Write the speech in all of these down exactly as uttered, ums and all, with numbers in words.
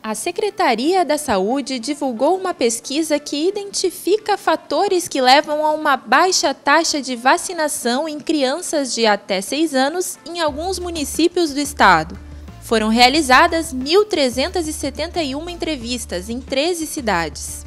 A Secretaria da Saúde divulgou uma pesquisa que identifica fatores que levam a uma baixa taxa de vacinação em crianças de até seis anos em alguns municípios do estado. Foram realizadas mil trezentas e setenta e uma entrevistas em treze cidades.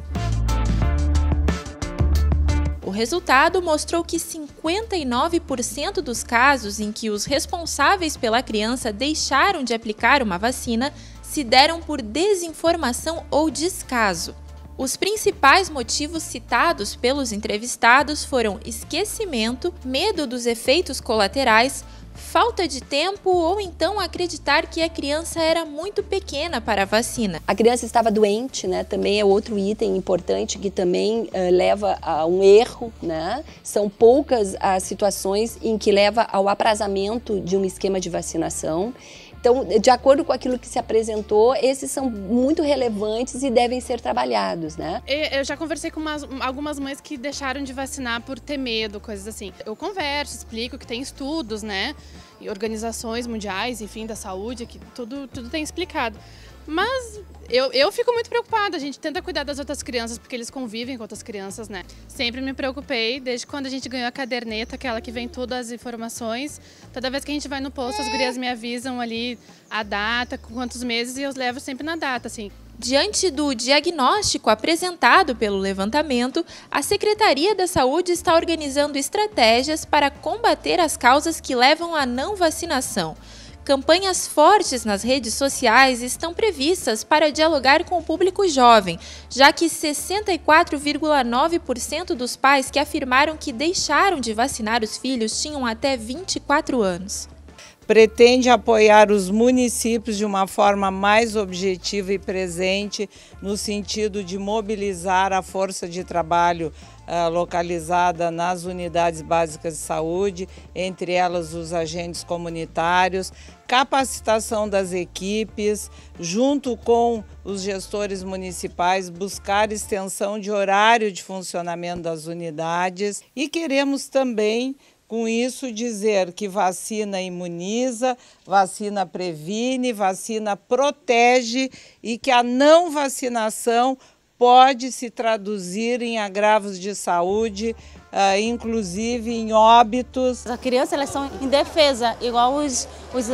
O resultado mostrou que cinquenta e nove por cento dos casos em que os responsáveis pela criança deixaram de aplicar uma vacina se deram por desinformação ou descaso. Os principais motivos citados pelos entrevistados foram esquecimento, medo dos efeitos colaterais, falta de tempo ou então acreditar que a criança era muito pequena para a vacina. A criança estava doente, né? Também é outro item importante que também uh, leva a um erro, né? São poucas as situações em que leva ao aprazamento de um esquema de vacinação. Então, de acordo com aquilo que se apresentou, esses são muito relevantes e devem ser trabalhados, né? Eu já conversei com umas, algumas mães que deixaram de vacinar por ter medo, coisas assim. Eu converso, explico que tem estudos, né? E organizações mundiais, enfim, da saúde, que tudo, tudo tem explicado. Mas eu, eu fico muito preocupada, a gente tenta cuidar das outras crianças porque eles convivem com outras crianças, né? Sempre me preocupei, desde quando a gente ganhou a caderneta, aquela que vem todas as informações. Toda vez que a gente vai no posto, as gurias me avisam ali a data, quantos meses, e eu levo sempre na data, assim. Diante do diagnóstico apresentado pelo levantamento, a Secretaria da Saúde está organizando estratégias para combater as causas que levam à não vacinação. Campanhas fortes nas redes sociais estão previstas para dialogar com o público jovem, já que sessenta e quatro vírgula nove por cento dos pais que afirmaram que deixaram de vacinar os filhos tinham até vinte e quatro anos. Pretende apoiar os municípios de uma forma mais objetiva e presente, no sentido de mobilizar a força de trabalho uh, localizada nas unidades básicas de saúde, entre elas os agentes comunitários, capacitação das equipes, junto com os gestores municipais, buscar extensão de horário de funcionamento das unidades, e queremos também, com isso, dizer que vacina imuniza, vacina previne, vacina protege e que a não vacinação pode se traduzir em agravos de saúde, uh, inclusive em óbitos. As crianças, elas são indefesas, igual os, os,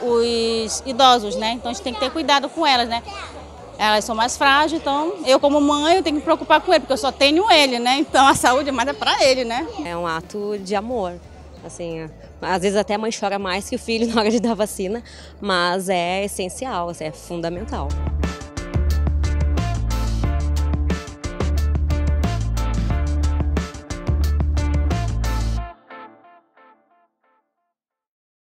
os idosos, né? Então a gente tem que ter cuidado com elas, né? Elas são mais frágeis, então eu como mãe eu tenho que me preocupar com ele, porque eu só tenho ele, né? Então a saúde mais é para ele, né? É um ato de amor, assim, às vezes até a mãe chora mais que o filho na hora de dar vacina, mas é essencial, é fundamental.